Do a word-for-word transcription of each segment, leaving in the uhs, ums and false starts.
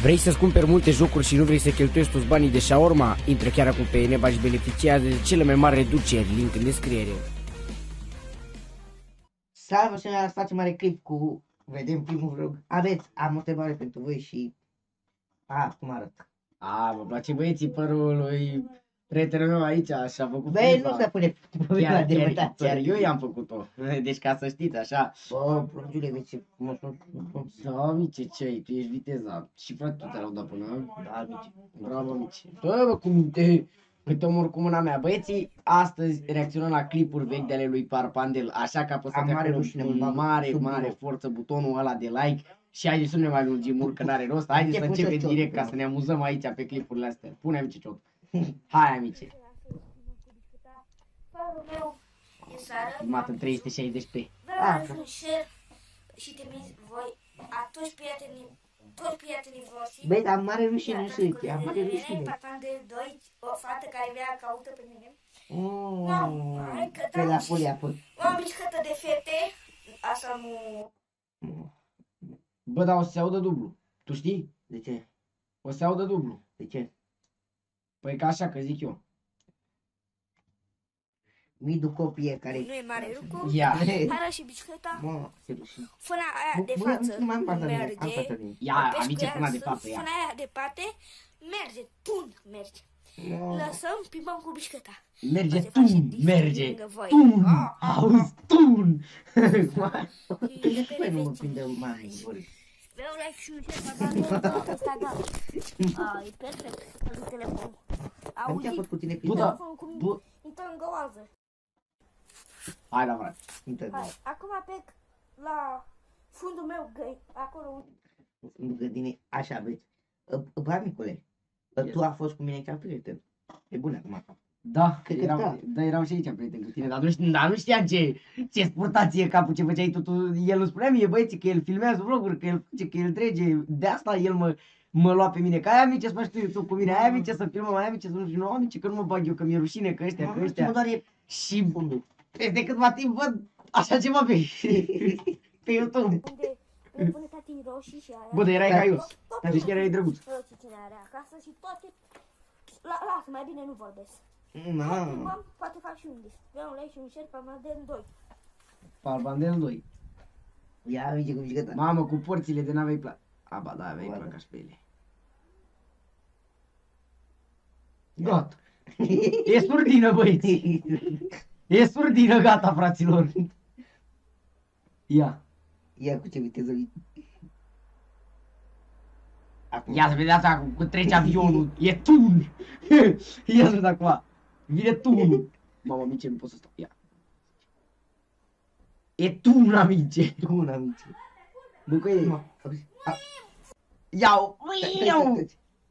Vrei să-ți cumperi multe jocuri și nu vrei să cheltuiești toți banii de shawarma? Intră chiar acum pe Eneba și beneficiază de cele mai mari reduceri, link în descriere. Salve, și să facem mare clip cu, vedem primul vlog. Aveți, am o întrebare pentru voi și, a, cum arăt. A, mă place băieții părul lui prietenul meu aici și a făcut Băi, friza. nu se pune problema Chiar, de chiar, mătație. chiar eu i-am făcut-o, deci ca să știți așa. Bă, plăciule, vezi ce frumos sunt. Da, mice, ce-ai, tu ești viteza. Și frate, tu te l-au dat până? Da, mici. Bravo, mici. Bă, bă, cum te... Cât omor cu mâna mea. Băieții, astăzi reacționăm la clipuri vechi de ale lui Parpandel, așa că apăsați Am mare acolo rușine, cu mă, mare, sub mare video. forță butonul ăla de like și haideți să nu ne mai lungim mult, că n-are rost. Haideți să Te pun începem și eu direct ciot, ca să ne amuzăm aici pe clipurile astea. Pune amice ciot. Hai, amice. Părul meu e să arăt. Mată trei sute șaizeci p. Vreau să un share și trimiți voi a toți prietenii, toți prietenii voștri. Băi, dar am mare rușine, nu știu, am mare rușine. Parpandel doi, o fată care vrea caută pe mine. Mmm, hai că pe la da. folia a fost. O mișcătă de fete, asta nu... Bă, dar o să se audă dublu. Tu știi? De ce? O să se audă dublu. De ce? Păi ca așa, că zic eu. Midu copie care... Nu e mare lucru. Ia. Ară și bicicleta. Mă, ce rușine. Fâna aia de Bă, față nu mai am nu față de mine, am merge. față de mine. Ia, Apeși amice, cu până ea de sus, papă, ia. Fâna aia de pate merge, tun merge. Mă. Lăsăm, plimbăm cu bicicleta. Merge Se face tun, distracție merge. lângă voi. Tun, Ah, auzi, tun. De ce păi nu mă prinde mami vorbi? Vreau like și un share pe Instagram. Ah, e perfect. Cu telefonul. Am ce a Auzi, fost cu tine Bă, prin da. telefonul cum Bă, intră în găoază. hai la frate. Hai, acum plec la fundul meu găi, acolo. În grădine, așa vezi. Bă, amicule, tu a fost cu mine ca prieten. E bun acum. Da, Cred că eram, da. da, eram și aici prieten cu tine, dar nu, știam, dar nu știam ce, ce spurtație capul, ce făceai tu, tu. El îmi spunea mie, băieții, că el filmează vloguri, că el face, că el trece, de asta el mă, mă lua pe mine, că aia amice să faci tu YouTube cu mine, aia amice să filmăm, aia amice să nu știu, nu amice, că nu mă bag eu, că mi-e rușine, că ăștia, că Mă ăștia. doar e Și fundul. peste câtva timp văd așa ceva pe, pe YouTube. Unde îmi pune tati roșii și aia. Bă, dar erai Da. haios, Tot- deci chiar erai drăguț. Roșii cine are acasă și toate. La, lasă, mai bine nu vorbesc. Mamă. Mam, poate fac și un dis. Vreau un like și un share pe Parpandel doi. Parpandel doi. Ia amice cu bicicleta. Mamă, cu porțile de n-aveai plac. Aba, da, aveai Oare. placa și pe ele. Gata. E surdină, băieți. E surdină, gata, fraților. Ia. Ia cu ce viteză vii. Acum. Ia să vedeți acum, cum trece avionul. E tun. Ia să vedeți acum. Vine tunul. Mamă, amice, nu pot să stau. Ia. E tun, amice. Bun, amice. Bă, că e. Mă, auzi. A- Iau. Iau.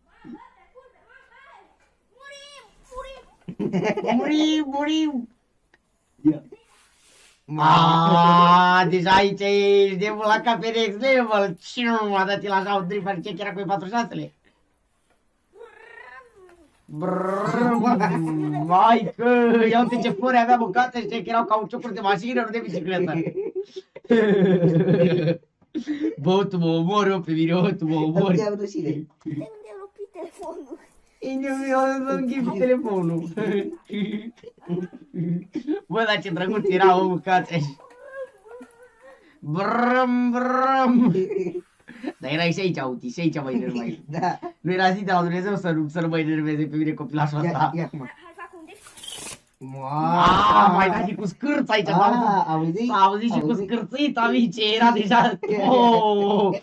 Murim, murim. Ia. Mă. Aaaa, deja aici ești de la cap pe next level. Cine nu m-a dat el așa un trip, ce era cu E patruzeci și șase-le? Brrrr, maică, ia uite ce flori avea mâncate și că erau cauciucuri de mașină, nu de bicicletă. Bă, tu mă omori eu pe mine, bă, tu mă omori. Ia rușine. De unde ai lupit telefonul? Eu să închid telefonul. Bă, dar ce drăguț era, mă, mâncați așa. Brâm, brâm. Dar erai și aici, uite, și aici mă enervai. Da. Nu era zi de la Dumnezeu să nu, să nu mă enerveze pe mine copilașul Ia, ăsta. ia acum. Hai, fac un dis. Aaa, mai dat și cu scârț aici, s-a auzit. Ah, auzi? S-a auzit și cu Auzi? scârțit, amice, era deja... Oh!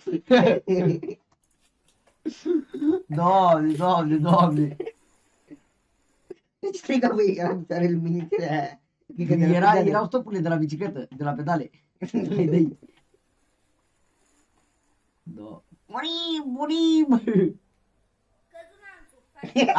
Doamne, doamne, doamne. Striga băi, era are luminitele aia. Adică de la Era, pedale. erau stopurile de la bicicletă, de la pedale. Dai, dai. Da. Murim, murim! Căzu lanțul.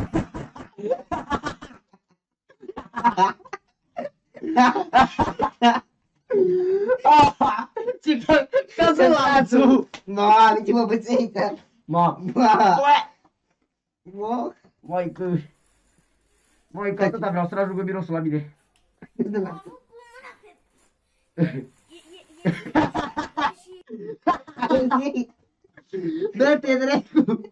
Ce că, căză lanțul! Mă, ce mă bățeită. Ma, Mă, bă, mă. mai că... Mai că atâta vreau să ajungă mirosul la mine. Am avut cu mâna pe... E, e, e... și... Dă-te dracu!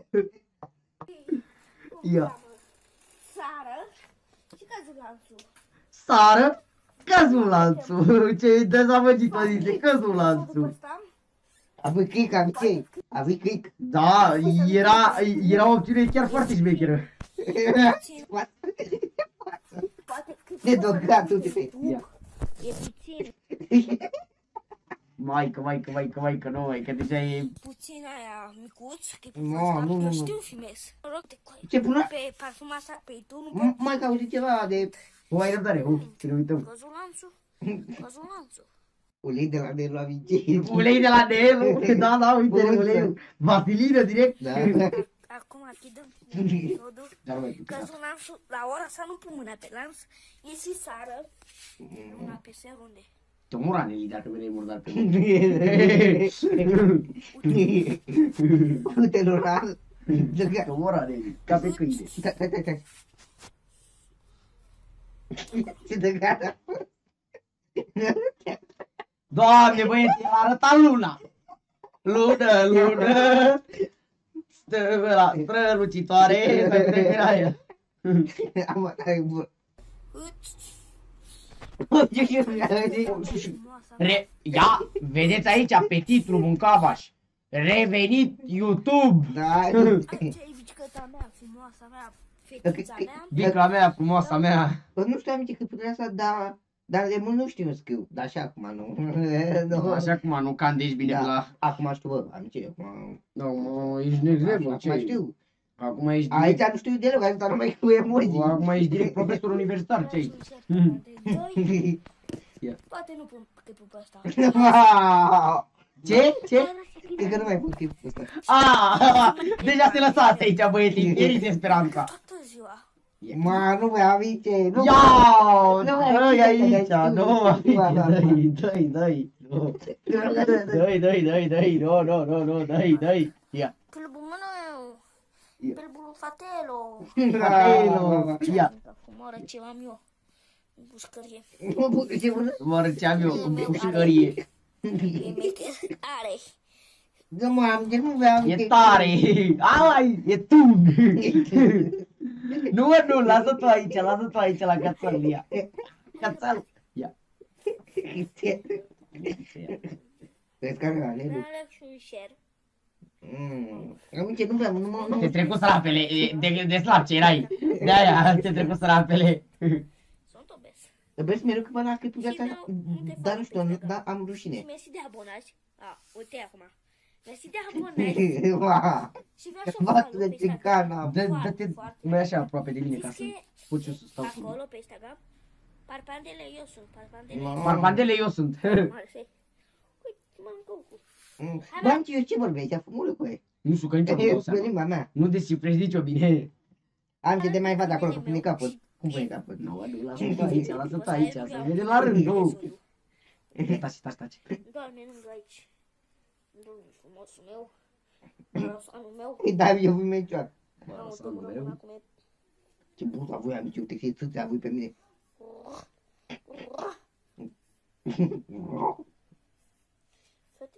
Ia. Sară și căzulanțul. Sară, căzulanțul. Ce dezamăgit o zice, căzulanțul. Avui click, avui ce? Avui click. Da, era, era o opțiune chiar foarte șmecheră. Poate cât Ne dogat tu de pe. Ia. e puțin, Maică, maică, maică, maică, nu, maică, deja e... puțin aia micuț, că e pe Nu, ăsta, nu, nu, eu nu. știu filmez. Mă rog, te coi. Ce bună? Pe parfuma asta, pe tu nu pot. Mai cauzi ceva de O, ai răbdare, o, să ne uităm. Căzulanțul, căzulanțul. ulei de la de la Vigil. Ulei de la Nelu, da, da, uite, Bun, uleiul. Vaselină direct. Da. Acum achidăm nodul. Dar mai pică. Căzulanțul, la ora asta nu pun mâna pe lanț, e și sară. Mâna pe ser unde? Te omora Nelly dacă vrei murdar pe mine. Uite rural. Te omora Nelly, ca pe câine. Stai, stai, stai, stai. Ce de gata. Doamne, băieți, a arătat luna. Lună, lună. Stă la strălucitoare, să trece aia. Am ai bun. Re, ia, vedeți aici pe titlu Muncavaș. Revenit YouTube. Da. Aici e vicicăta mea, frumoasa mea, fetița mea. Vicla mea, frumoasa mea. Nu știu aminti că puterea asta, dar dar de mult nu știu scriu, dar și acum nu. Nu. Așa cum nu candești bine Da. la... Acum știu, bă, aminti, acum. Nu, mă, ești next level, Acum ce? știu. Acum ești Aici direct, nu știu deloc, aici dar numai cu emoji. acum ești direct profesor universitar, ce ai? Poate nu pun clipul pe ăsta. Ce? Ce? Cred că nu mai pun clipul ăsta. Ah, deja te lăsați aici, băieții, pieriți speranța. Toată ziua. Ma, nu mai aminti, nu Ia, Nu mai dă-i aminti, aici, știu, nu, știu, da, da. dă-i, dă-i, dăi, nu. Dă-i, dă-i, dăi, dăi, nu, nu, nu, nu, dă-i, dăi. Ia, Clipul meu. Ia. Clipul fatelo. Fatelo, ia. Fumoră ce am eu. În pușcărie. Mă răceam eu în pușcărie. E mecher. Are. Nu mă aminti, nu mai aminti. E tare, ai, e tun. Nu, mă, nu, lasă tu aici, lasă tu aici la cățel, ia. Cățel, ia. Vezi care era, Nelu? Alex și un share. Mm. Aminti, nu vreau, nu mă, nu Te trecu sărapele, de, de slab ce erai. De-aia te trecu sărapele. Sunt obes. Vezi mereu că mă las clipul Și ăsta, nu- nu te dar fac nu știu, pe dar am Și rușine. mersi de abonați. A, uite acum. Mersi de abonați. Wow. Și vreau să o Bată follow de pe Instagram. țicana. Dă- Foarte, Dă-te foarte. mai așa aproape de mine ca să Zice pot eu să stau cu mine. acolo pe Instagram. Parpandele eu sunt. Parpandele Ma. eu Parpandele eu sunt. sunt. Uite, mă Goku. Mm. Bă, am eu ce vorbești, a fumulă cu ei. Nu știu că nici nu dau Pe seama. limba mea. Nu descifrezi nicio bine. Am ce de mai vad acolo, că pune capăt. Cum pune capăt? Nu, adu, lasă-o aici, lasă-o aici, să vede la rând, nu. Stați, stați, stați. Doamne, nu aici. Doamne, frumosul meu. Vreau să anul meu. Îi dai eu voi mecioară. Am o Lasă-mă, dumbră meu. acum e. Ce bun la voi am eu, te fie țâțe, voi pe mine. Fete,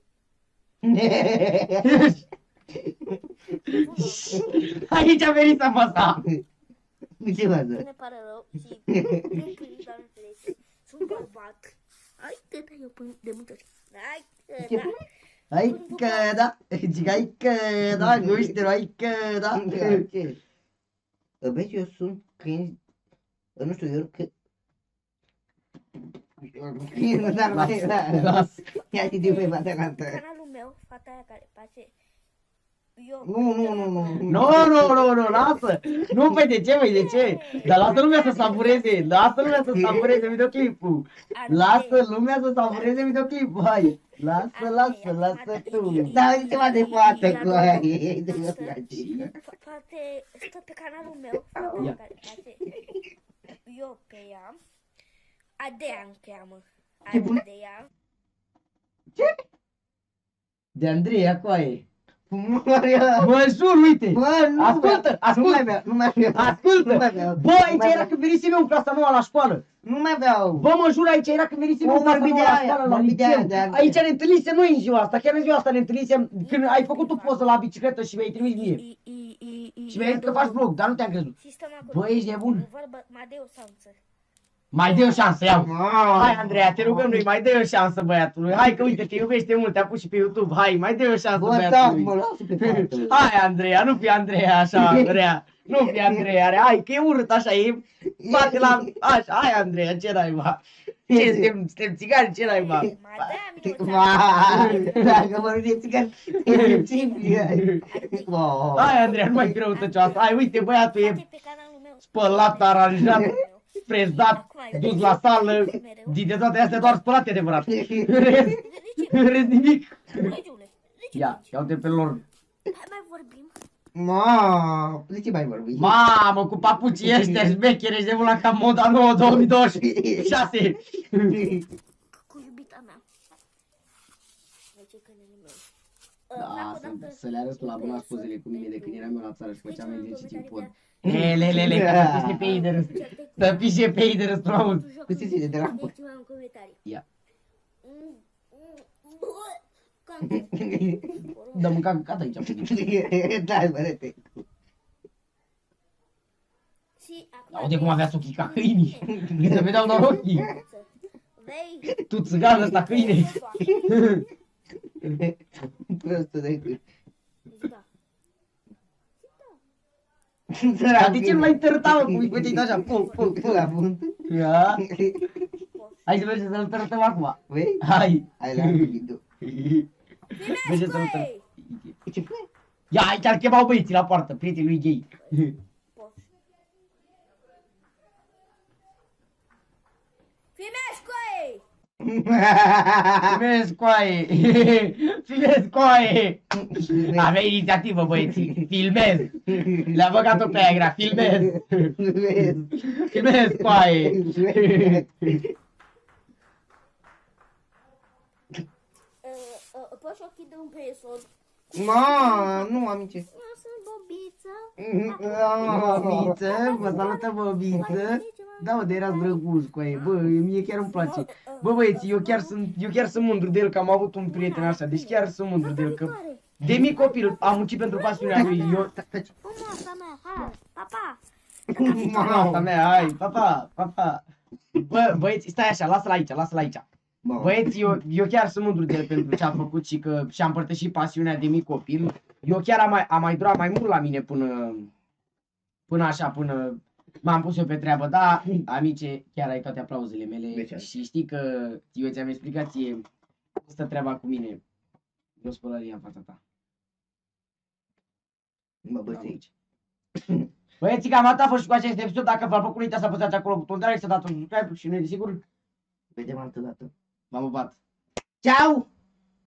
Aici a venit să mă sta. Ce vază? ne pare rău și nu plâng, dar înțelegi. Sunt bărbat. Ai tăta eu până de multe ori. Ai Ce tăta. Hai că da, zic hai că da, guștero, hai că da. Ce? Vezi, eu sunt câini, nu știu, eu că... Dar mai era... Las. Ia zi de pe batea la altă. Canalul meu, fata aia care face. Eu. Nu, nu, nu, nu. Nu, nu, nu, nu, lasă. Nu, păi de ce, păi de ce? Dar lasă lumea să savureze, lasă lumea să savureze videoclipul. Lasă lumea să savureze videoclipul, hai. Lasă, lasă, lasă tu. Da, uite ceva de poată cu aia. De Poate stă pe canalul meu, fata Ia. care face. Eu pe ea. Adea îmi cheamă. Ce bun- Adea. De Andreea Coaie. Maria. Mă jur, uite. Bă, nu Ascultă, mai- Nu mai ascultă. beau, nu mai beau. Ascultă. Nu mai beau. Bă, Nu aici mai era beau. când venisem eu în clasa nouă la școală. Nu mai beau. Bă, mă jur, aici era când venisem eu în O, clasa vorbi nouă de la aia, școală, la vorbi de aia, liceu. de aia. Aici ne întâlnisem noi în ziua asta, chiar în ziua asta ne întâlnisem când ai făcut tu poză la bicicletă și mi-ai trimis mie. I, i, i, i, Și mi-ai zis că faci vlog, dar nu te-am crezut. Sistema Bă, ești nebun? Vorba, mai de o șansă. Mai dă o șansă, iau. Ah. Hai, Andreea, te rugăm noi, mai dă o șansă băiatului. Hai că uite, te iubește mult, te-a pus și pe YouTube. Hai, mai dă o șansă Bă, da, băiatului. mă lasă pe fată. Hai, Andreea, nu fi Andreea așa rea. Nu fi Andreea rea. Hai, că e urât așa, e... Bate la... Așa, hai, Andreea, ce naiba? Ce, suntem, suntem țigani, ce naiba? Mai da, mi Ma, dacă vorbim de țigan, e simplu. Wow. Hai, Andreea, nu mai fi răutăcioasă. Hai, uite, băiatul e pe canalul meu. spălat, aranjat, frezat, dus la sală. Din de toate astea doar spălate adevărat. În rest, în rest nimic. Regiule, Ia, ia uite pe lor. hai mai vorbim. Ma, de ce mai vorbim? Mamă, cu papucii ăștia șmechere, ești de mult la cam moda nouă două mii douăzeci și șase. Cu iubita mea. Deci e câinele meu. Da, să, să le arăt tu la buna spozele cu mine de când eram eu la țară și făceam exerciții în pod. Lelelele, că să pișe pe ei de râs. Să pișe pe ei de râs, tu auzi. Cu ce ține de la bă? Deci în comentarii. Ia. Mm, mm, bă, cam- Dă mânca căcat aici. Da, bărete. Și acum- Aude cum avea ochii ca câinii. Îi se vedeau doar ochii. Vei. Tu țigan ăsta câine. Prostul de cât. Da. Dar de ce nu l-ai tărătat, mă, cum îi făceai tu așa? Pu, pu, pu. La bun. Ia. Hai să mergem să-l tărătăm acum. Vei? Hai. Hai la video. Mergem să-l tărătăm. Ce faci? Ia, aici ar chemau băieții la poartă, prietenii lui gay. Filmezi cu ei! Filmezi coaie! Filmezi coaie! Avea inițiativă, băieții! Filmez! Le-a băgat-o pe aia grea, filmez! Filmez coaie! Poți ochii de un peson. Ma, nu am ce. Eu sunt Bobiță. Bobiță, vă salută Bobiță! Da, mă, de erați drăguți coaie, bă, mie chiar îmi place. Bă, băieții, eu chiar sunt, eu chiar sunt mândru de el că am avut un prieten așa, deci chiar sunt mândru de el că... De mic copil am muncit pentru pasiunea lui, eu... Frumoasa mea, hai, pa, pa. Asta mea, hai, papa, papa. Bă, băieți, stai așa, lasă-l aici, lasă-l aici. Băieți, eu, eu chiar sunt mândru de el pentru ce a făcut și că și-a împărtășit pasiunea de mic copil. Eu chiar am mai, am mai durat mai mult la mine până, până așa, până m-am pus eu pe treabă. Da, amice, chiar ai toate aplauzele mele Deci, și știi că eu ți-am explicat ție cum stă treaba cu mine. Eu spălăria în fața ta. Mă băței. Băieții, cam atât a fost și cu acest episod. Dacă v-a plăcut, nu uitați să apăsați acolo butonul de like, să dați un subscribe și noi, desigur, Vedem altă dată. v-am pupat. Ciao!